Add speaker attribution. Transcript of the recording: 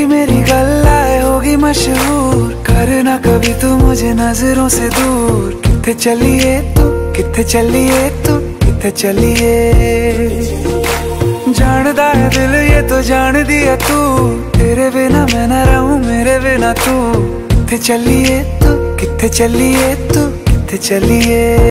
Speaker 1: तेरी मेरी गल्ला होगी मशहूर, करना कभी तू मुझे नजरों से दूर। किथे चलिए तू, किथे चलिए तू, किथे चलिए। जानदा है दिल ये तो जान दिया तू, तेरे बिना मैं ना रहूं मेरे बिना तू। किथे चलिए तू, किथे चलिए तू, किथे चलिए।